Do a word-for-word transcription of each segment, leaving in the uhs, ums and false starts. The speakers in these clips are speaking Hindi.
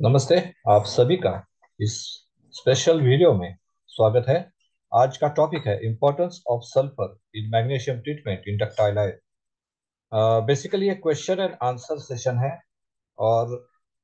नमस्ते। आप सभी का इस स्पेशल वीडियो में स्वागत है। आज का टॉपिक है importance of sulphur in magnesium treatment in ductile iron. Basically ये क्वेश्चन एंड आंसर सेशन है। और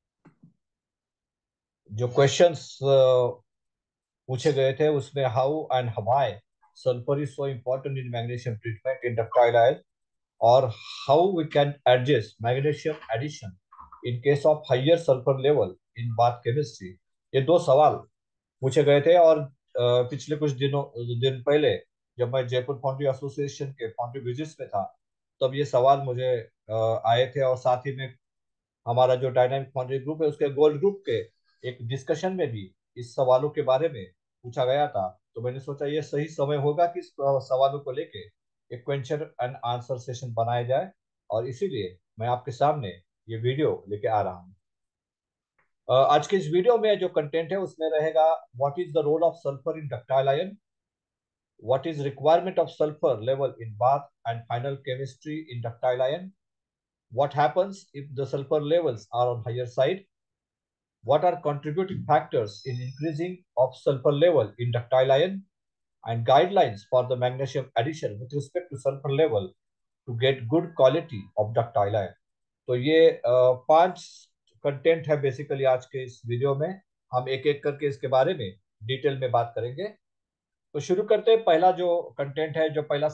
जो क्वेश्चंस पूछे गए थे उसमें how and why sulphur is so important in magnesium treatment in ductile iron, और how we can adjust magnesium addition in case of higher sulphur level in bath chemistry. ये दो सवाल पूछे गए थे। और अ, पिछले कुछ दिनों दिन पहले जब मैं जयपुर फाउंड्री एसोसिएशन के फाउंड्री विजिट्स में था, तब ये सवाल मुझे अ, आए थे। और साथ ही में हमारा जो डायनामिक फाउंड्री ग्रुप है उसके गोल्ड ग्रुप के एक डिस्कशन में भी इस सवालों के बारे में पूछा गया था। तो मैंने सोचा ये सही समय होगा कि इस अ, सवालों को लेके एक क्वेश्चन एंड आंसर सेशन बनाया जाए। और इसीलिए मैं आपके सामने ये वीडियो लेके आ रहा हूँ। अ, आज के इस वीडियो में जो कंटेंट है उसमें रहेगा what is the role of sulphur in ductile iron, what is requirement of sulfur level in bath and final chemistry in ductile ion, what happens if the sulfur levels are on higher side, what are contributing factors in increasing of sulfur level in ductile ion, and guidelines for the magnesium addition with respect to sulfur level to get good quality of ductile ion. तो ये अ, पांच कंटेंट है बेसिकली आज के इस वीडियो में। हम एक एक करके इसके बारे में डिटेल में बात करेंगे। तो शुरू करते हैं। पहला जो कंटेंट है, जो पहला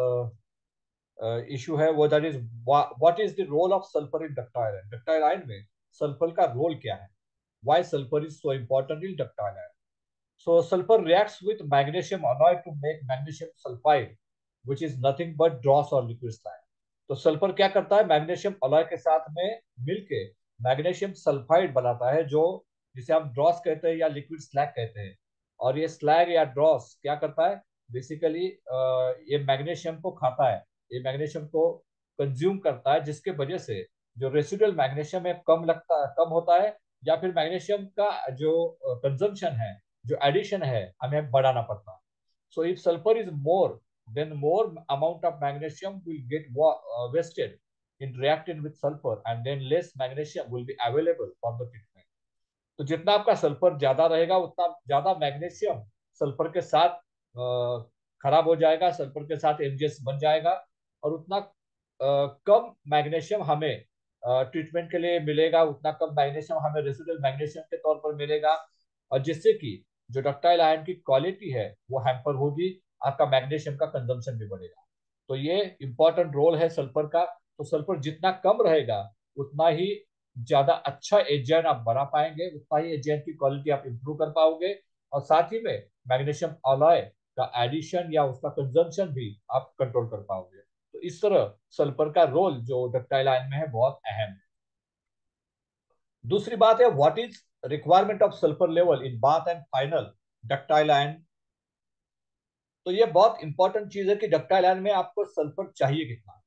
इशू है, वो that is what is the role of sulphur in ductile iron. Ductile iron में सल्फर का रोल क्या है? Why sulphur is so important in ductile iron? So sulphur reacts with magnesium alloy to make magnesium sulphide which is nothing but dross और लिक्विड स्लाइड। तो सल्फर क्या करता है? मैग्नीशियम अलॉय के साथ में मिलके मैग्नीशियम सल्फाइड बनाता है, जो जिसे हम ड्रॉस कहते हैं या लिक्विड स्लैग कहते हैं। और ये स्लैग या ड्रॉस क्या करता है? बेसिकली ये मैग्नीशियम को खाता है, ये मैग्नीशियम को कंज्यूम करता है, जिसके वजह से जो रेसिडुअल मैग्नीशियम है कम लगता कम होता है, या फिर मैग्नीशियम का जो कंजम्पशन है, जो एडिशन है, हमें बढ़ाना पड़ता है। So if sulphur is more, then more amount of magnesium will get uh, wasted in reacting with sulfur, and then less magnesium will be available for the treatment. तो जितना आपका सल्फर ज्यादा रहेगा उतना ज्यादा मैग्नीशियम सल्फर के साथ अ, खराब हो जाएगा, सल्फर के साथ एमजीएस बन जाएगा। और उतना अ, कम मैग्नीशियम हमें ट्रीटमेंट के लिए मिलेगा, उतना कम मैग्नीशियम हमें रेसिडुअल मैग्नीशियम के तौर पर मिलेगा। और जिससे कि जो डक्टाइल आयन की क्वालिटी है वो हैम्पर होगी, आपका मैग्नीशियम का कंजम्पशन भी बढ़ेगा। तो ये इंपॉर्टेंट रोल है सल्फर का। तो सल्फर जितना कम रहेगा उतना ही ज्यादा अच्छा एजेंट आप बना पाएंगे, उतना ही एजेंट की क्वालिटी आप इंप्रूव कर पाओगे। और साथ ही में मैग्नीशियम अलॉय का एडिशन या उसका कंजम्पशन भी आप कंट्रोल कर पाओगे। तो इस तरह सल्फर का रोल जो डक्टाइल आयन में है बहुत अहम है। दूसरी बात है what is requirement of sulphur level in bath and final ductile iron. तो ये बहुत इंपॉर्टेंट चीज है कि डक्टाइल आयन में आपको सल्फर चाहिए कितना।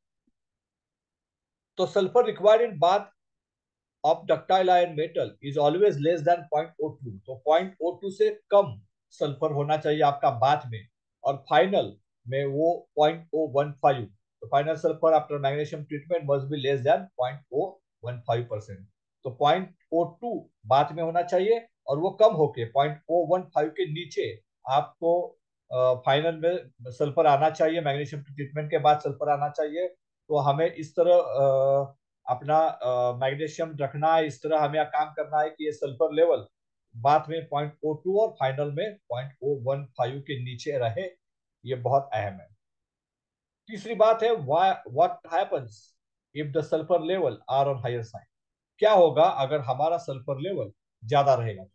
तो sulphur required in bath of ductile iron metal is always less than point o two. तो पॉइंट ओ टू से कम सल्फर होना चाहिए आपका बाथ में। और फाइनल में वो पॉइंट ओ वन फाइव। तो final sulphur after magnesium treatment must be less than point o one five percent. तो पॉइंट ओ टू बाथ में होना चाहिए, और वो कम होके पॉइंट ओ वन फाइव के नीचे आपको फाइनल में सल्फर आना चाहिए। मैग्नीशियम ट्रीटमेंट के बाद सल्फर आना चाहिए। तो हमें इस तरह अ, अपना मैग्नीशियम रखना है, इस तरह हमें काम करना है कि ये सल्फर लेवल बाथ में पॉइंट ओ टू और फाइनल में पॉइंट ओ वन फाइव के नीचे रहे। ये बहुत अहम है। तीसरी बात है what happens if the sulphur level are on higher side. क्या होगा अगर हमारा सल्फर लेवल ज्यादा रहेगा?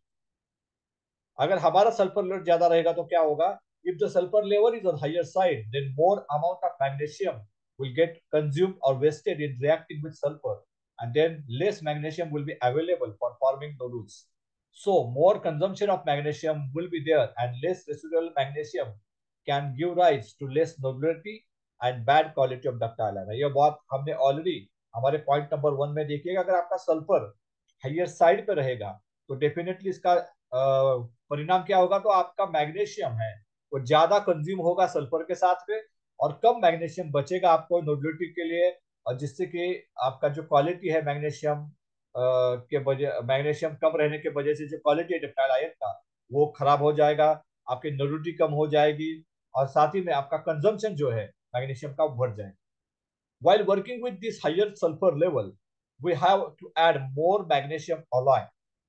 अगर हमारा सल्फर लेवल ज्यादा रहेगा तो क्या होगा? If the sulphur level is on higher side then more amount of magnesium will get consumed or wasted in reacting with sulfur, and then less magnesium will be available for forming nodules. So more consumption of magnesium will be there, and less residual magnesium can give rise to less nodularity and bad quality of ductile iron। ये बात हमने ऑलरेडी हमारे पॉइंट नंबर वन में देखी है। अगर आपका सल्फर हायर साइड पे रहेगा तो डेफिनेटली इसका अ, परिणाम क्या होगा? तो आपका मैग्नीशियम है वो ज्यादा कंज्यूम होगा सल्फर के साथ में, और कम मैग्नीशियम बचेगा आपको नोडुलिटी के लिए। और जिससे कि आपका जो क्वालिटी है मैग्नीशियम के वजह मैग्नीशियम कम रहने के वजह से जो क्वालिटी है डक्टाइल आयन का वो खराब हो जाएगा, आपकी न्यूट्रिटी कम हो जाएगी, और साथ ही में आपका कंजम्पशन जो है मैग्नीशियम का बढ़ जाएगा। While working with this higher sulfur level, we have to add more magnesium alloy.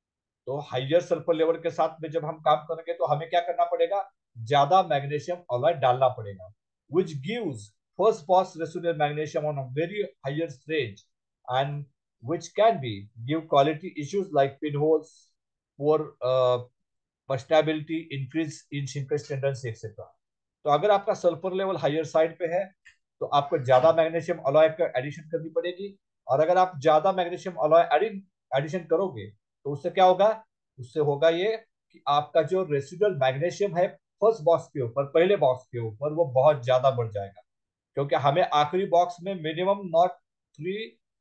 तो हाइयर सल्फर लेवल के साथ में जब हम काम करेंगे तो हमें क्या करना पड़ेगा, ज्यादा मैग्नीशियम अलॉय डालना पड़ेगा, which gives first pass residual magnesium on a very higher range, and which can be give quality issues like pinholes, poor uh, stability, increase in shrinkage tendency etc. तो अगर आपका सल्फर लेवल हायर साइड पे है तो आपको ज्यादा मैग्नीशियम अलॉय का एडिशन करनी पड़ेगी, और अगर आप ज्यादा मैग्नीशियम अलॉय एडिशन करोगे तो उससे क्या होगा, उससे होगा ये कि आपका जो रेसिडुअल मैग्नीशियम है फर्स्ट बॉक्स के ऊपर, पहले बॉक्स के ऊपर, वो बहुत ज्यादा बढ़ जाएगा, क्योंकि हमें आखिरी बॉक्स में minimum nought three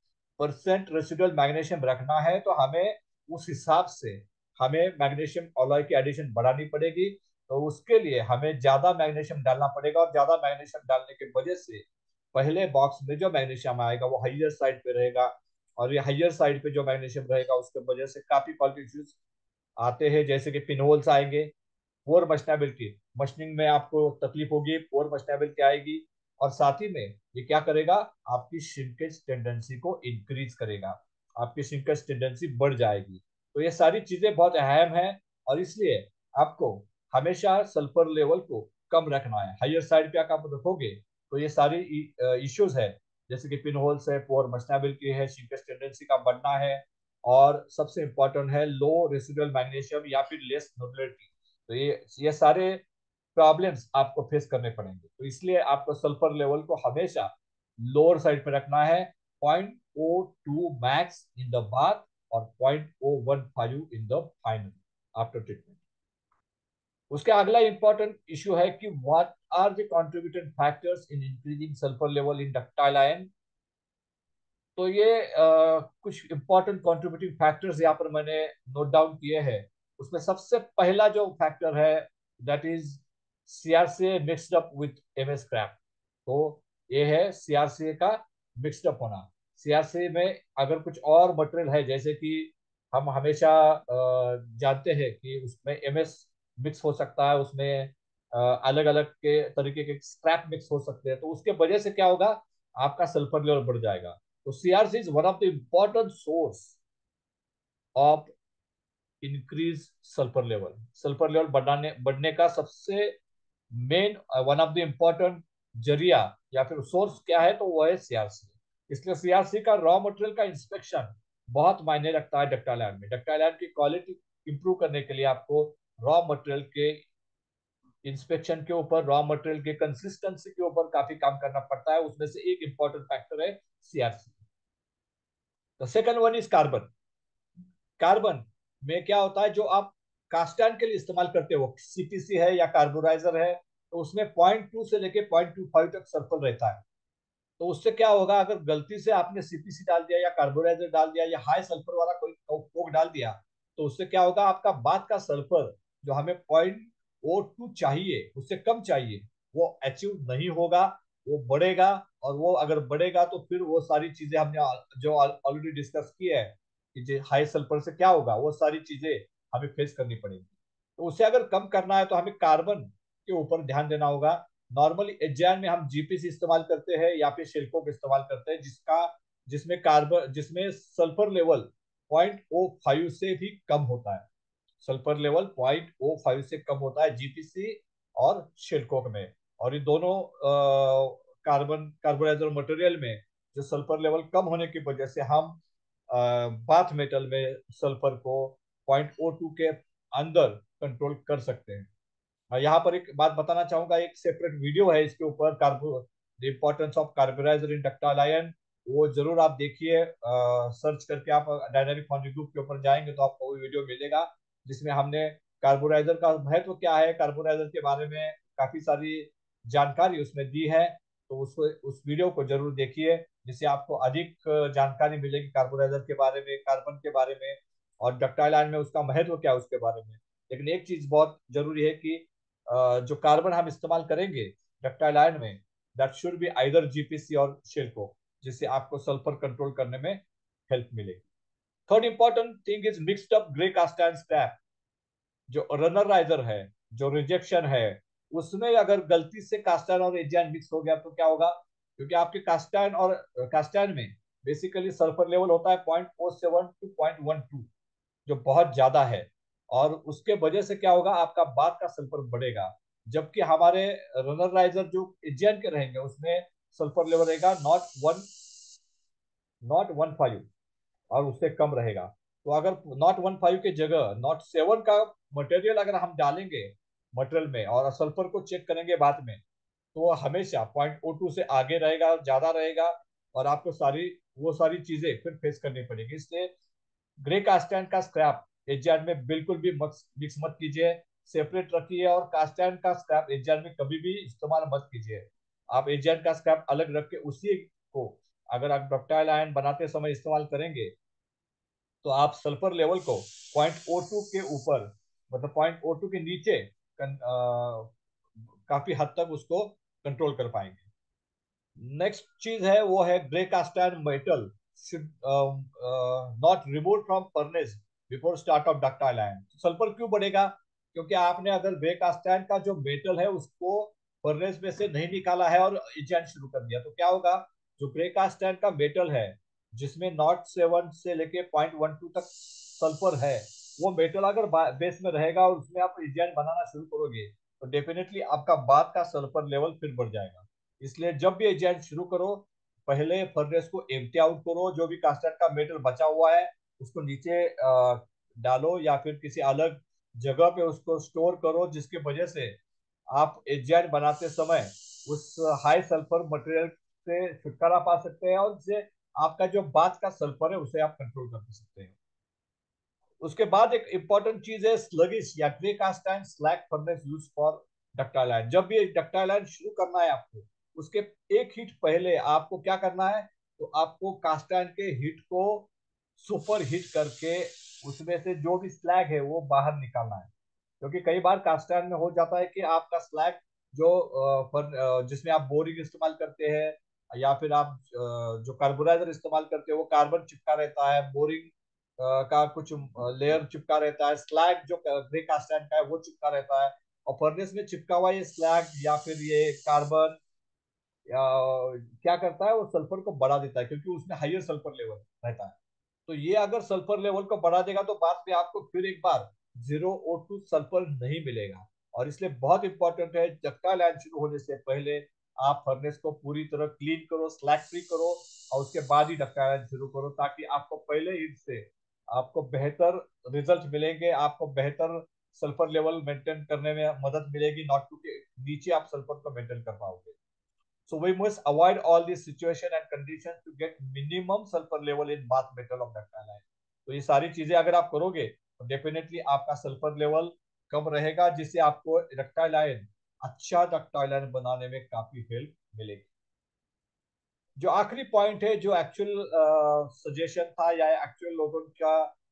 percent residual magnesium रखना है, तो हमें उस हिसाब से हमें मैग्नीशियम अलॉय की एडिशन बढ़ानी पड़ेगी। तो उसके लिए हमें ज्यादा मैग्नीशियम डालना पड़ेगा, और ज्यादा मैग्नीशियम डालने की वजह से पहले बॉक्स में जो मैग्नीशियम आएगा वो हाइयर साइड पे रहेगा, और ये हाइयर साइड पे जो मैग्नीशियम रहेगा उसके वजह से काफी क्वालिटी इश्यूज आते हैं, जैसे कि पिनहोल्स आएंगे, पोर मशनैबिलिटी, मशीनिंग में आपको तकलीफ होगी, पोर मशनैबिलिटी आएगी, और साथ ही में ये क्या करेगा, आपकी श्रिंकेज टेंडेंसी को इंक्रीज करेगा, आपकी श्रिंकेज टेंडेंसी बढ़ जाएगी। तो ये सारी चीजें बहुत अहम है, और इसलिए आपको हमेशा सल्फर लेवल को कम रखना है। हाइयर साइड पे आप रखोगे तो ये सारी इश्यूज है, जैसे कि पिन होल्स है, पोर मशनैबिलिटी है, श्रिंकेज टेंडेंसी का बढ़ना है, और सबसे इंपॉर्टेंट है लो रेसिडुअल मैग्नीशियम या फिर लेस मोबिलिटी। तो ये ये सारे प्रॉब्लम्स आपको फेस करने पड़ेंगे, तो इसलिए आपको सल्फर लेवल को हमेशा लोअर साइड पे रखना है, point o two max in the bath और point o one five in the final after treatment. उसके अगला इंपॉर्टेंट इश्यू है कि what are the contributing factors in increasing sulphur level in ductile iron. तो ये आ, कुछ इंपॉर्टेंट कंट्रीब्यूटिंग फैक्टर्स यहाँ पर मैंने नोट डाउन किए हैं। उसमें सबसे पहला जो फैक्टर है that is CRCA mixed up with MS scrap. तो ये है सीआरसीए का मिक्सड अप होना। सीआरसीए में अगर कुछ और मटेरियल है, जैसे कि हम हमेशा अ, जानते हैं कि उसमें एमएस मिक्स हो सकता है, उसमें अलग अलग के तरीके के स्क्रैप मिक्स हो सकते हैं, तो उसके वजह से क्या होगा, आपका सल्फर लेवल बढ़ जाएगा। तो CRC is one of the important source of increase sulphur level. Sulphur level बढ़ाने बढ़ने का सबसे main one of the important जरिया या फिर सोर्स क्या है, तो वो है सीआरसी। इसलिए सीआरसी का रॉ मटेरियल का इंस्पेक्शन बहुत मायने रखता है डक्टाइल आयन में। डक्टाइल आयन की क्वालिटी इंप्रूव करने के लिए आपको रॉ मटेरियल के इंस्पेक्शन के ऊपर, रॉ मटेरियल के कंसिस्टेंसी के ऊपर काफी काम करना पड़ता है। उसमें से एक इंपॉर्टेंट फैक्टर है CRC. The second one is carbon. Carbon में क्या होता है, जो आप कास्टैन के लिए इस्तेमाल करते हो, सीपीसी है या कार्बोराइजर है, तो उसमें पॉइंट टू से लेके पॉइंट टू फाइव तक सल्फर रहता है। तो उससे क्या होगा, अगर गलती से आपने सीपीसी डाल दिया या कार्बोराइजर डाल दिया या हाई सल्फर वाला कोई कोक डाल दिया, तो उससे क्या होगा, आपका बाद का सल्फर जो हमें पॉइंट ओ टू चाहिए, उससे कम चाहिए, वो अचीव नहीं होगा, वो बढ़ेगा। और वो अगर बढ़ेगा तो फिर वो सारी चीजें हमने जो ऑलरेडी डिस्कस की है कि हाई सल्फर से क्या होगा, वो सारी चीजें हमें फेस करनी पड़ेगी। तो उसे अगर कम करना है तो हमें कार्बन के ऊपर ध्यान देना होगा। नॉर्मली एजाइल में हम जीपीसी इस्तेमाल करते हैं या फिर शेल्को का इस्तेमाल करते हैं, जिसका जिसमें कार्बन जिसमें sulphur level point o five से भी कम होता है। Sulphur level point o five से कम होता है जीपीसी और शेल्कोक में। और ये दोनों कार्बन कार्बोनाइजर मटेरियल में जो सल्फर लेवल कम होने की वजह से हम बाथ मेटल में सल्फर को पॉइंट ओ टू के अंदर कंट्रोल कर सकते हैं। मैं यहाँ पर एक बात बताना चाहूंगा, एक सेपरेट वीडियो है इसके ऊपर, carbo the importance of carboniser in ductile iron. वो जरूर आप देखिए, सर्च करके आप डायनामिक फॉर्मिंग ग्रुप के ऊपर जाएंगे तो आपको वो वीडियो मिलेगा, जिसमें हमने कार्बोनाइजर का महत्व क्या है, कार्बोनाइजर के बारे में काफी सारी जानकारी उसमें दी है। तो उस उस वीडियो को जरूर देखिए, जिससे आपको अधिक जानकारी मिलेगी कार्बोनाइजर के बारे में, कार्बन के बारे में, और डक्टाइल आयन में उसका महत्व क्या है उसके बारे में। लेकिन एक चीज बहुत जरूरी है कि अ, जो कार्बन हम इस्तेमाल करेंगे डक्टाइल आयन में, that should be either GPC और शेल्को, जिससे आपको सल्फर कंट्रोल करने में हेल्प मिलेगी। Third important thing is mixed up grey cast iron scrap. जो रनर राइजर है, जो रिजेक्शन है, उसमें अगर गलती से कास्टाइन और एजियान मिक्स हो गया तो क्या होगा? क्योंकि आपके कास्टाइन और कास्टाइन में बेसिकली सल्फर लेवल होता है point o seven to point one two, जो बहुत ज्यादा है। और उसके वजह से क्या होगा, आपका बाद का सल्फर बढ़ेगा। जबकि हमारे रनर राइजर जो एजियन के रहेंगे उसमें सल्फर लेवल रहेगा nought one, nought one five, और उससे कम रहेगा। तो अगर नॉट वन फाइव की जगह नॉट सेवन का मटेरियल अगर हम डालेंगे मटेरियल में और सल्फर को चेक करेंगे बाद में, तो वो हमेशा पॉइंट ओ टू से आगे रहेगा, ज्यादा रहेगा, और आपको सारी वो सारी चीजें फिर फेस करनी पड़ेगी। इसलिए ग्रे कास्टैन का स्क्रैप एचआर में बिल्कुल भी मिक्स मत कीजिए, सेपरेट रखिए। और कास्टैन का स्क्रैप एचआर में कभी भी इस्तेमाल मत कीजिए। आप एचआर का स्क्रैप अलग रख के उसी को अगर आप डक्टाइल आयन बनाते समय इस्तेमाल करेंगे, तो आप सल्फर लेवल को पॉइंट ओ टू के ऊपर, मतलब पॉइंट ओ टू के नीचे कन, आ, काफी हद तक उसको कंट्रोल कर पाएंगे। नेक्स्ट चीज है वो है grey cast metal should not remove from furnace before start of ductile iron. Sulphur क्यों बढ़ेगा? क्योंकि आपने अगर ग्रे कास्ट का जो मेटल है उसको फर्नेस में से नहीं निकाला है और इचेंट शुरू कर दिया, तो क्या होगा? जो ग्रे कास्ट का मेटल है जिसमें नॉट सेवन से लेके पॉइंट वन टू तक सल्फर है, वो मेटल अगर बेस में रहेगा और उसमें आप इचेंट बनाना शुरू करोगे, तो डेफिनेटली आपका बाद का सल्फर लेवल फिर बढ़ जाएगा। इसलिए जब भी एजेंट शुरू करो, पहले फर्नेस को एम्प्टी आउट करो, जो भी कास्टर का मेटल बचा हुआ है उसको नीचे आ, डालो या फिर किसी अलग जगह पे उसको स्टोर करो, जिसकी वजह से आप एजेंट बनाते समय उस हाई सल्फर मटेरियल से छुटकारा पा सकते हैं, और उससे आपका जो बाद का सल्फर है उसे आप कंट्रोल कर सकते हैं। उसके बाद एक इंपॉर्टेंट चीज है स्लगिश या grey cast iron slag furnace use for ductile iron. जब भी डक्टाइल आयन शुरू करना है आपको, उसके एक हीट पहले आपको क्या करना है? तो आपको कास्ट आयन के हीट को सुपर हीट करके उसमें से जो भी स्लैग है वो बाहर निकालना है। क्योंकि कई बार कास्ट आयन में हो जाता है कि आपका स्लैग जो अ, फर- अ, जिसमें आप बोरिंग इस्तेमाल करते हैं या फिर आप अ, जो कार्बोराइजर इस्तेमाल करते हैं वो कार्बन चिपका रहता है, बोरिंग का कुछ लेयर चिपका रहता है, स्लैग जो ग्रे कास्टैंड का है वो चिपका रहता है। और फर्नेस में चिपका हुआ ये स्लैग या फिर ये कार्बन या क्या करता है, वो सल्फर को बढ़ा देता है क्योंकि उसमें हाइयर सल्फर लेवल रहता है। तो ये अगर सल्फर लेवल को बढ़ा देगा तो बाद में आपको फिर एक बार जीरो ओ टू सल्फर नहीं मिलेगा। और इसलिए बहुत इंपॉर्टेंट है डक्टाइल आयन शुरू होने से पहले आप फर्नेस को पूरी तरह क्लीन करो, स्लैग फ्री करो, और उसके बाद ही डक्टाइल आयन शुरू करो, ताकि आपको पहले ही से आपको बेहतर रिजल्ट मिलेंगे, आपको बेहतर सल्फर लेवल मेंटेन करने में मदद मिलेगी, नॉट टू के नीचे आप सल्फर को मेंटेन कर पाओगे। So we must avoid all these situation and conditions to get minimum sulfur level in bath metal of ductile iron. तो ये सारी चीजें अगर आप करोगे तो डेफिनेटली आपका सल्फर लेवल कम रहेगा, जिससे आपको डक्टाइल आयन, अच्छा डक्टाइल आयन बनाने में काफी हेल्प मिलेगी। जो आखिरी पॉइंट है, जो एक्चुअल सजेशन था या एक्चुअल लोगों का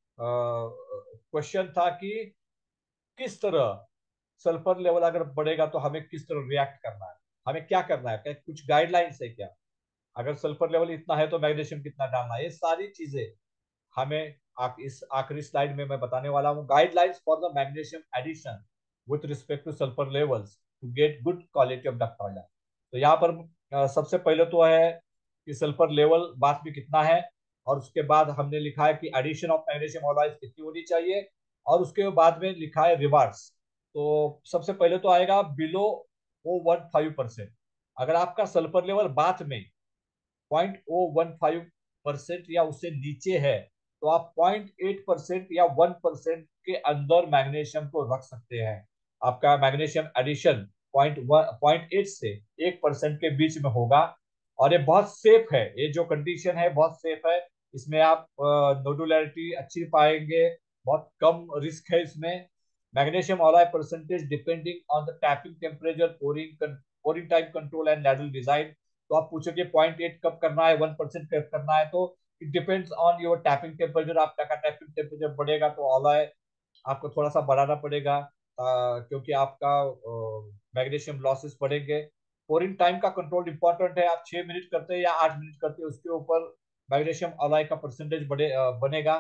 क्वेश्चन था कि किस तरह सल्फर लेवल अगर बढ़ेगा तो हमें किस तरह रिएक्ट करना है, हमें क्या करना है, क्या कुछ गाइडलाइंस है क्या? अगर सल्फर लेवल इतना है तो मैग्नीशियम कितना डालना है, ये सारी चीजें हमें आ, इस आखिरी स्लाइड में मैं बताने वाला हूँ। Guidelines for the magnesium addition with respect to sulphur levels to get good quality of ductile. तो यहाँ पर अ, सबसे पहले तो है कि सल्फर लेवल बात में कितना है, और उसके बाद हमने लिखा है कि एडिशन ऑफ मैग्नीशियम ऑलॉयज कितनी होनी चाहिए, और उसके बाद में लिखा है रिवर्स। तो सबसे पहले तो आएगा below o one five percent. अगर आपका सल्फर लेवल बात में point o one five percent या उससे नीचे है, तो आप पॉइंट एट परसेंट या वन परसेंट के अंदर मैग्नीशियम को रख सकते हैं। आपका magnesium addition point point eight से एक परसेंट के बीच में होगा, और ये बहुत सेफ है। ये जो कंडीशन है बहुत सेफ है, इसमें आप नोडुलरिटी अच्छी पाएंगे, बहुत कम रिस्क है इसमें। Magnesium alloy percentage depending on the tapping temperature, pouring pouring time control and ladle design. तो आप पूछोगे पॉइंट एट कब करना है, वन परसेंट कब करना है, तो it depends on your tapping temperature. आपका का टैपिंग टेम्परेचर बढ़ेगा तो ऑलॉय आपको थोड़ा सा बढ़ाना पड़ेगा, आ, क्योंकि आपका मैग्नीशियम लॉसेस बढ़ेंगे। पोरिंग टाइम का कंट्रोल इंपॉर्टेंट है, आप छह मिनट करते हैं या आठ मिनट करते हैं उसके ऊपर मैग्नीशियम अलॉय का परसेंटेज बढ़े बनेगा।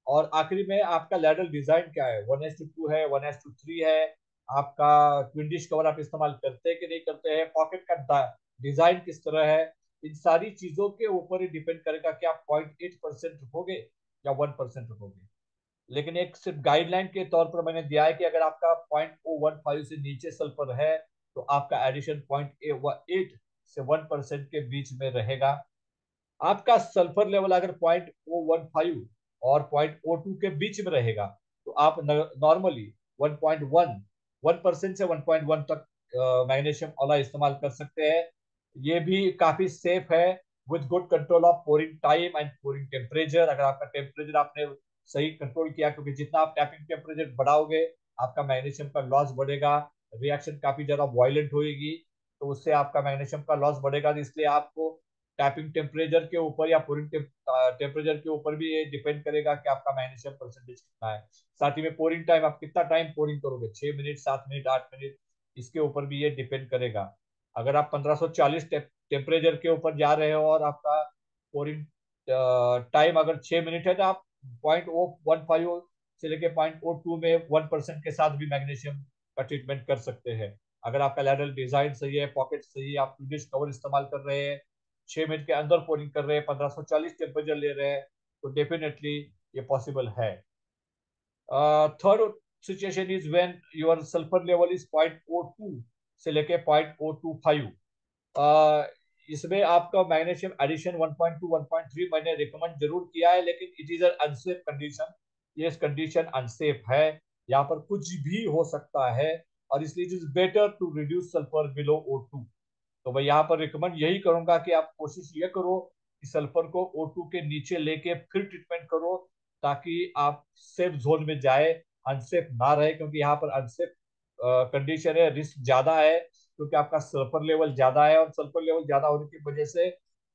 और आखिरी में आपका लैडर डिजाइन क्या है, वन एस टू टू है, वन एस टू थ्री है, आपका ट्विन डिश कवर आप इस्तेमाल करते हैं कि नहीं करते हैं, पॉकेट का डिजाइन किस तरह है, इन सारी चीजों के ऊपर ही डिपेंड करेगा कि आप पॉइंट एट परसेंट रखोगे या वन परसेंट रखोगे। लेकिन एक सिर्फ गाइडलाइन के तौर पर मैंने दिया है कि अगर आपका पॉइंट ओ वन फाइव से नीचे सल्फर है तो आपका एडिशन पॉइंट एट से वन परसेंट के बीच में रहेगा। आपका सल्फर लेवल अगर पॉइंट ओ वन फाइव और पॉइंट ओ टू के बीच में रहेगा तो आप normally one point one one percent से वन पॉइंट वन तक मैग्नीशियम ऑला इस्तेमाल कर सकते हैं। ये भी काफी सेफ है with good control of pouring time and pouring temperature. अगर आपका टेम्परेचर आपने सही कंट्रोल किया, क्योंकि जितना आप टैपिंग टेम्परेचर बढ़ाओगे आपका मैग्नीशियम का लॉस बढ़ेगा, रिएक्शन काफी ज्यादा वायलेंट होगी, तो उससे आपका मैग्नीशियम का लॉस बढ़ेगा। तो इसलिए आपको टैपिंग टेम्परेचर के ऊपर या पोरिंग टेम्परेचर के ऊपर भी ये डिपेंड करेगा कि आपका मैग्नीशियम परसेंटेज कितना है। साथ ही में पोरिंग टाइम, आप कितना टाइम पोरिंग करोगे, छह मिनट, सात मिनट, आठ मिनट, इसके ऊपर भी ये डिपेंड करेगा। अगर आप पंद्रह सौ चालीस टेम्परेचर के ऊपर जा रहे हो और आपका पोरिंग टाइम अगर छह मिनट है तो आप पॉइंट ओ वन फाइव से लेके पॉइंट ओ टू में वन परसेंट के साथ भी मैग्नीशियम का ट्रीटमेंट कर सकते हैं। अगर आपका लैडर डिजाइन सही है, पॉकेट सही है, आप ट्विडिश कवर इस्तेमाल कर रहे हैं, छह मिनट के अंदर पोरिंग कर रहे हैं, पंद्रह सौ चालीस टेम्परेचर ले रहे हैं, तो डेफिनेटली ये पॉसिबल है। Third situation is when your sulphur level is point o two से लेके पॉइंट ओ टू फाइव। इसमें आपका magnesium addition one point two one point three मैंने रिकमेंड जरूर किया है, लेकिन it is un unsafe condition. ये कंडीशन अनसेफ है, यहाँ पर कुछ भी हो सकता है, और इसलिए it is better to reduce sulphur below o two. तो मैं यहाँ पर रिकमेंड यही करूंगा कि आप कोशिश ये करो कि सल्फर को ओ टू के नीचे लेके फिर ट्रीटमेंट करो, ताकि आप सेफ जोन में जाए, अनसेफ ना रहे, क्योंकि यहाँ पर अनसेफ कंडीशन है, रिस्क ज्यादा है, क्योंकि आपका सल्फर लेवल ज्यादा है, और सल्फर लेवल ज्यादा होने की वजह से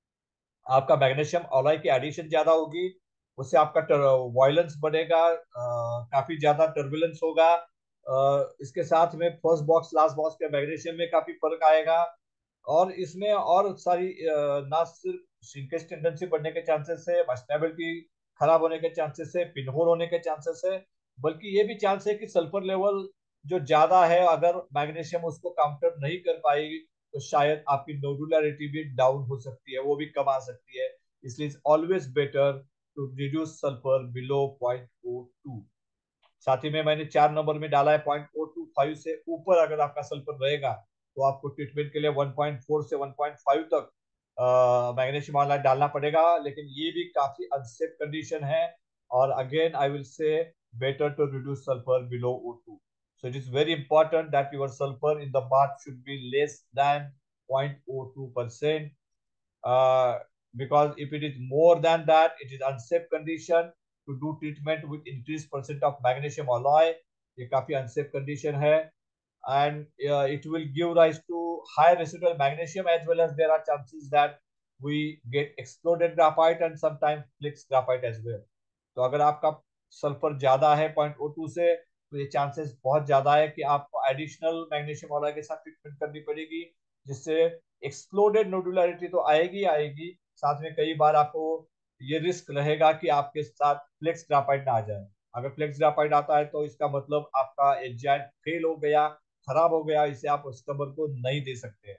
आपका मैग्नीशियम ऑलॉय की एडिशन ज्यादा होगी, उससे आपका वायलेंस बढ़ेगा, अ, काफी ज्यादा टर्बुलेंस होगा। अ, इसके साथ में फर्स्ट बॉक्स लास्ट बॉक्स के मैग्नीशियम में काफी फर्क आएगा, और इसमें और सारी अ, ना सिर्फ श्रिंकेज टेंडेंसी बढ़ने के चांसेस है, स्टेबिलिटी खराब होने के चांसेस है, पिनहोल होने के चांसेस है, बल्कि ये भी चांस है कि सल्फर लेवल जो ज्यादा है, अगर मैग्नीशियम उसको काउंटर नहीं कर पाएगी तो शायद आपकी नोडुलरिटी भी डाउन हो सकती है, वो भी कम आ सकती है। इसलिए always better to reduce sulphur below point o two. साथ ही में मैंने चार नंबर में डाला है पॉइंट ओ टू फाइव से ऊपर अगर आपका सल्फर रहेगा तो आपको ट्रीटमेंट के लिए वन पॉइंट फोर से वन पॉइंट फाइव तक मैग्नीशियम ऑक्साइड डालना पड़ेगा, लेकिन ये भी काफी अनसेफ कंडीशन है। और again I will say better to reduce sulphur below o two. So it is very important that your sulfur in the bath should be less than zero point zero two percent, uh, because if it is more than that, it is unsafe condition to do treatment with increased percent of magnesium alloy. ये काफी unsafe condition है, and uh, it will give rise to high residual magnesium, as well as there are chances that we get exploded graphite and sometimes flakes graphite as well. तो अगर आपका सल्फर ज्यादा है पॉइंट ओ टू से, तो ये चांसेस बहुत ज्यादा है कि आपको एडिशनल मैग्नीशियम ऑलॉय के साथ ट्रीटमेंट करनी पड़ेगी, जिससे एक्सप्लोडेड नोडुलरिटी तो आएगी आएगी, साथ में कई बार आपको ये रिस्क रहेगा कि आपके साथ फ्लेक्स ग्राफाइट ना आ जाए। अगर फ्लेक्स ग्राफाइट आता है तो इसका मतलब आपका एजेंट फेल हो गया, खराब हो गया, इसे आप कस्टमर को नहीं दे सकते।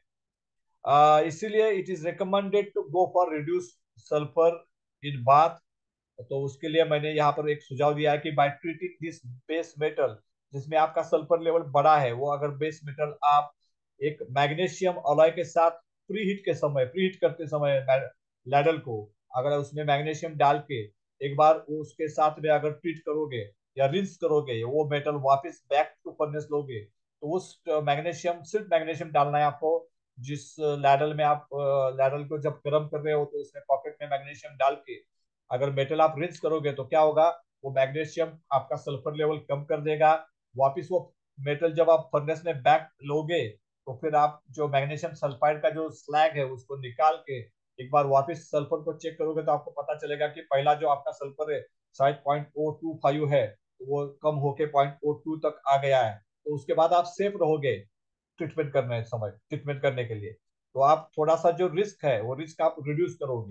uh, इसीलिए it is recommended to go for reduce sulphur in bath. तो उसके लिए मैंने यहाँ पर एक सुझाव दिया है कि by treating this base metal, जिसमें आपका सल्फर लेवल बड़ा है, वो अगर बेस मेटल आप एक मैग्नीशियम अलॉय के साथ प्री हीट के समय, प्री हीट करते समय लैडल को अगर उसमें मैग्नीशियम डाल के एक बार उसके साथ में अगर ट्रीट करोगे या रिंस करोगे, वो मेटल वापस बैक टू फर्नेस लोगे, तो उस मैग्नीशियम, सिर्फ मैग्नीशियम डालना है आपको। जिस लैडल में आप लैडल को जब गर्म कर रहे हो तो उसमें पॉकेट में मैग्नीशियम डाल के अगर मेटल आप रिंस करोगे तो क्या होगा, वो मैग्नीशियम आपका सल्फर लेवल कम कर देगा। वापिस वो मेटल जब आप फर्नेस में बैक लोगे तो फिर आप जो मैग्नीशियम सल्फाइड का जो स्लैग है उसको निकाल के एक बार वापिस सल्फर को चेक करोगे तो आपको पता चलेगा कि पहला जो आपका सल्फर है शायद पॉइंट ओ टू फाइव है, तो वो कम होके पॉइंट ओ टू तक आ गया है। तो उसके बाद आप सेफ रहोगे ट्रीटमेंट करने समय, ट्रीटमेंट करने के लिए। तो आप थोड़ा सा जो रिस्क है वो रिस्क आप रिड्यूस करोगे।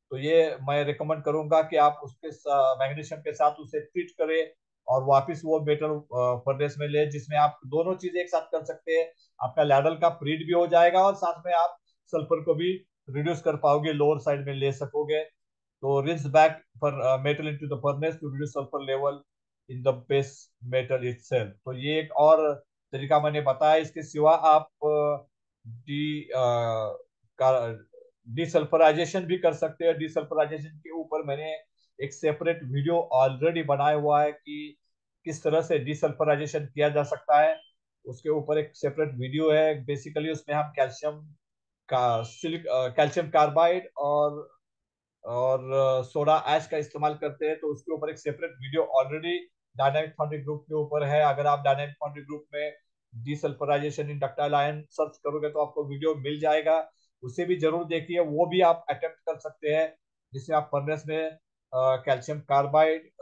तो ये मैं रिकमेंड करूंगा कि आप उसके मैग्नीशियम के साथ उसे ट्रीट करें और वापस वो मेटल फर्नेस में ले, जिसमें आप दोनों चीजें एक साथ कर सकते हैं। आपका लैडल का प्रीड भी हो जाएगा और साथ में आप सल्फर को भी रिड्यूस कर पाओगे, लोअर साइड में ले सकोगे। तो rinse back for metal into the furnace to reduce sulphur level in the base metal itself. तो ये एक और तरीका मैंने बताया। इसके सिवा आप डी का डिसल्फराइजेशन भी कर सकते हैं। डिसल्फराइजेशन के ऊपर मैंने एक सेपरेट वीडियो ऑलरेडी बनाया हुआ है कि किस तरह से डिसल्फराइजेशन किया जा सकता है। उसके ऊपर एक सेपरेट वीडियो है। बेसिकली उसमें हम कैल्शियम का सिलिक कैल्शियम कार्बाइड और और सोडा ऐश का इस्तेमाल करते हैं। तो उसके ऊपर एक separate video already dynamic foundry group के ऊपर है। अगर आप डायनामिक फाउंड्री ग्रुप में desulphurisation in ductile iron search करोगे तो आपको वीडियो मिल जाएगा। उसे भी जरूर देखिए, वो भी आप अटेम्प्ट कर सकते हैं, जिससे आप फर्नेस में कैल्शियम कार्बाइड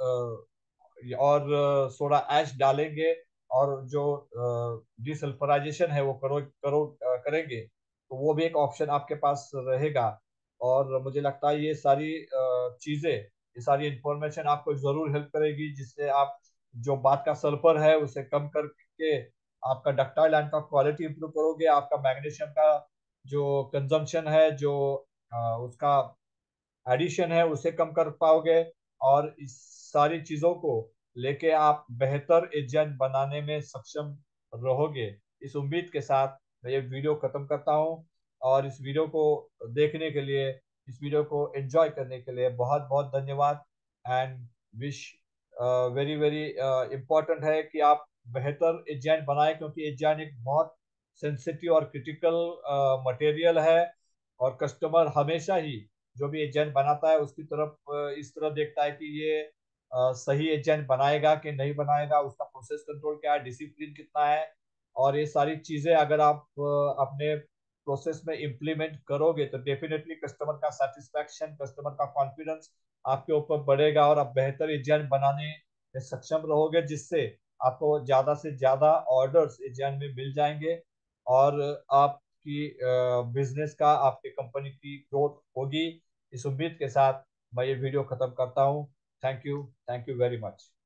और सोडा ऐश डालेंगे और जो डिसल्फराइजेशन है वो करो करो अ, करेंगे, तो वो भी एक ऑप्शन आपके पास रहेगा। और मुझे लगता है ये सारी अ, चीजें, ये सारी इंफॉर्मेशन आपको जरूर हेल्प करेगी, जिससे आप जो बात का सल्फर है उसे कम करके आपका डक्टाइल आयन का क्वालिटी इंप्रूव करोगे। आपका मैग्नीशियम का जो कंजम्पशन है, जो अ, उसका एडिशन है, उसे कम कर पाओगे। और इस सारी चीजों को लेके आप बेहतर एजेंट बनाने में सक्षम रहोगे। इस उम्मीद के साथ मैं ये वीडियो खत्म करता हूँ। और इस वीडियो को देखने के लिए, इस वीडियो को एंजॉय करने के लिए बहुत बहुत धन्यवाद। And wish very very important है कि आप बेहतर एजेंट बनाए, क्योंकि एजेंट एक बहुत सेंसिटिव और क्रिटिकल मटेरियल है। और कस्टमर हमेशा ही जो भी एजेंट बनाता है उसकी तरफ अ, इस तरह देखता है कि ये अ, सही एजेंट बनाएगा कि नहीं बनाएगा, उसका प्रोसेस कंट्रोल क्या है, डिसिप्लिन कितना है। और ये सारी चीजें अगर आप अ, अपने प्रोसेस में इम्प्लीमेंट करोगे तो डेफिनेटली कस्टमर का सेटिस्फैक्शन, कस्टमर का कॉन्फिडेंस आपके ऊपर बढ़ेगा और आप बेहतर एजेंट बनाने में सक्षम रहोगे, जिससे आपको ज्यादा से ज्यादा ऑर्डर्स एजेंट में मिल जाएंगे और आपकी बिजनेस का, आपकी कंपनी की ग्रोथ होगी। इस उम्मीद के साथ मैं ये वीडियो खत्म करता हूँ। Thank you, thank you very much.